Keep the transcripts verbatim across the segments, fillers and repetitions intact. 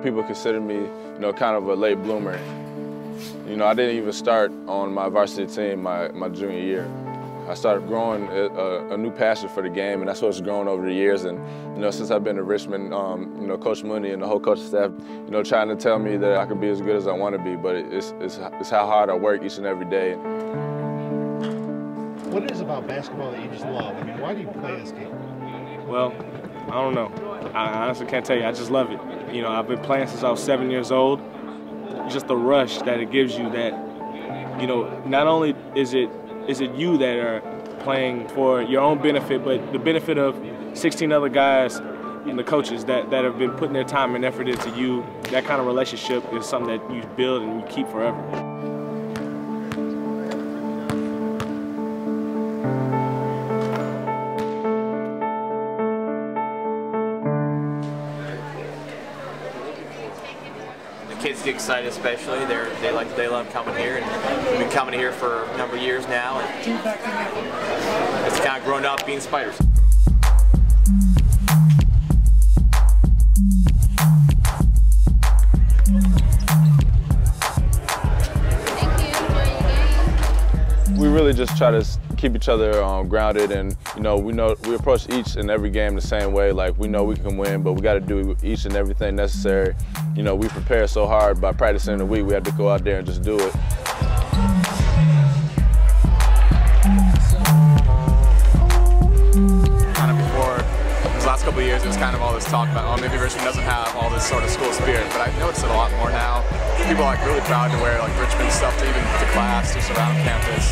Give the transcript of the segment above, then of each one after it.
people consider me, you know, kind of a late bloomer. You know, I didn't even start on my varsity team my, my junior year. I started growing a, a new passion for the game, and that's what's grown over the years. And, you know, since I've been at Richmond, um, you know, Coach Mooney and the whole coaching staff, you know, trying to tell me that I could be as good as I want to be, but it's, it's, it's how hard I work each and every day. What is it about basketball that you just love? I mean, why do you play this game? Well, I don't know. I honestly can't tell you. I just love it. You know, I've been playing since I was seven years old. Just the rush that it gives you that, you know, not only is it is it you that are playing for your own benefit, but the benefit of sixteen other guys and the coaches that, that have been putting their time and effort into you. That kind of relationship is something that you build and you keep forever. Kids get excited, especially. They're, they like they love coming here, and we've been coming here for a number of years now. And it's kind of grown up being Spiders. We really just try to keep each other um, grounded, and you know, we know we approach each and every game the same way. Like, we know we can win, but we got to do each and everything necessary. You know, we prepare so hard by practicing in the week. We have to go out there and just do it. Kind of before these last couple of years, it was kind of all this talk about, oh, maybe Richmond doesn't have all this sort of school spirit, but I've noticed it a lot more now. People are like really proud to wear like Richmond stuff to even to class, just around campus.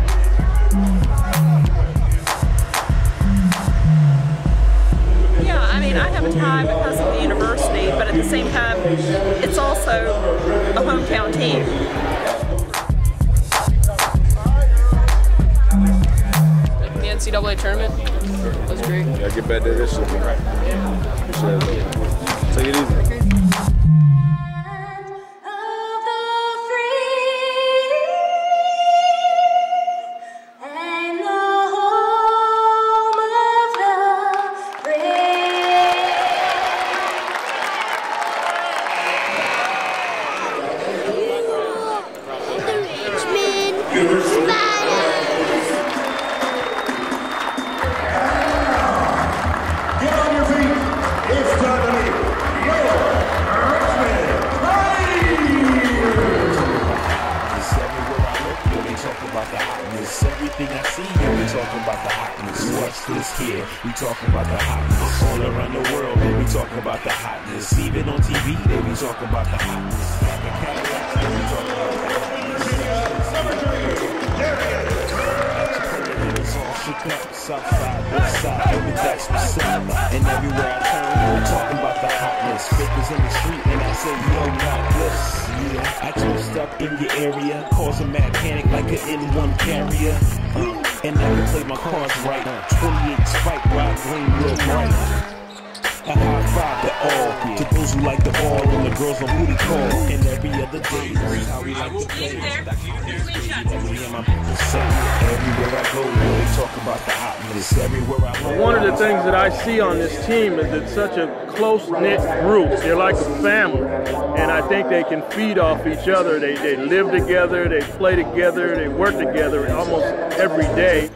Yeah, I mean, I have a tie because of the university, but at the same time, it's also a hometown team. The N C double A tournament was great. Gotta get back there this year. Take it easy. Everything I see here, we talking about the hotness. What's this here? We talking about the hotness. All around the world, they be talking about the hotness. Even on T V, they be talking about the hotness. Like a Cadillac, they be talking about the hotness. South side, west side, every that's what's up. And everywhere I turn, we talking about the hotness. Fakers in the street, and I say, yo, not this. Yeah, I toast up in your area, cause a mad panic like an N one carrier. And I can play my cards right. twenty-eight spike, ride green real bright. A high five to all, to those who like the ball and the girls on booty call. And every other day, that's how we like to play. Everywhere I go, they talk about the hotness. Everywhere I go. One of the things that I see on this team is it's such a close-knit group. They're like a family, and I think they can feed off each other. They, they live together, they play together, they work together almost every day.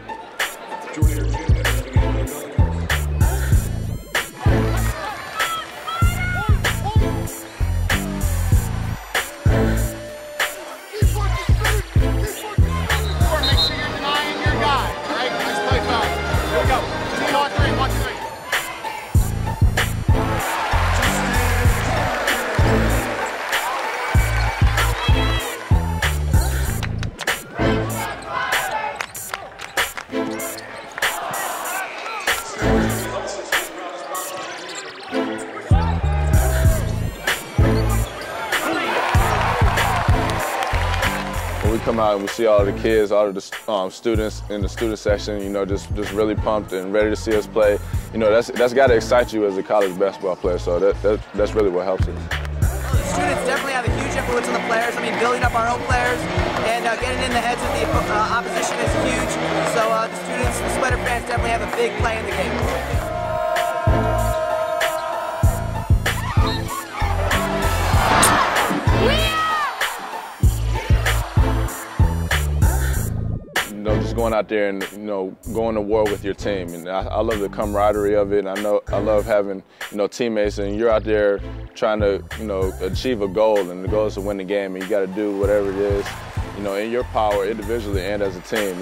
Come out and we see all the kids, all of the um, students in the student section, you know, just just really pumped and ready to see us play. You know, that's that's got to excite you as a college basketball player. So that, that that's really what helps us. Well, the students definitely have a huge influence on the players. I mean, building up our own players and uh, getting in the heads of the uh, opposition is huge. So uh, the students, the Sweater fans, definitely have a big play in the game. going out there and, you know, going to war with your team. And I, I love the camaraderie of it. And I know I love having, you know, teammates, and you're out there trying to, you know, achieve a goal, and the goal is to win the game, and you got to do whatever it is, you know, in your power individually and as a team.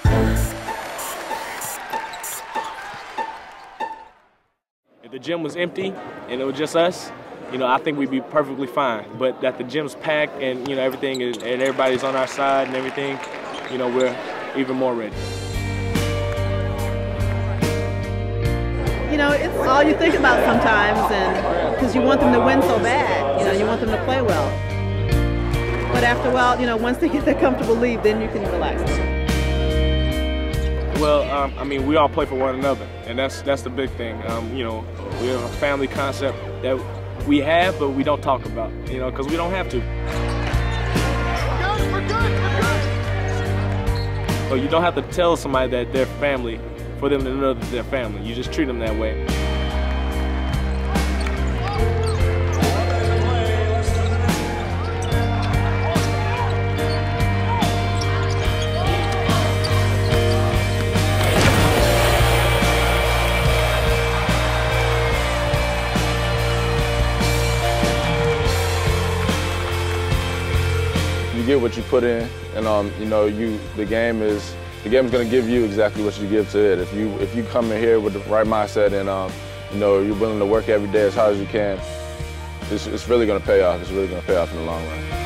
If the gym was empty and it was just us, you know, I think we'd be perfectly fine. But that the gym's packed and, you know, everything is, and everybody's on our side and everything, you know, we're even more ready. You know, it's all you think about sometimes, and because you want them to win so bad, you know, you want them to play well. But after a while, you know, once they get their comfortable lead, then you can relax. Well, um, I mean, we all play for one another, and that's that's the big thing. Um, you know, we have a family concept that we have, but we don't talk about, you know, because we don't have to. We're good, we're good, we're good. So you don't have to tell somebody that they're family for them to know that they're family. You just treat them that way. You get what you put in, and um, you know, you the game is the game is going to give you exactly what you give to it. If you if you come in here with the right mindset and um, you know, you're willing to work every day as hard as you can, it's, it's really going to pay off. It's really going to pay off in the long run.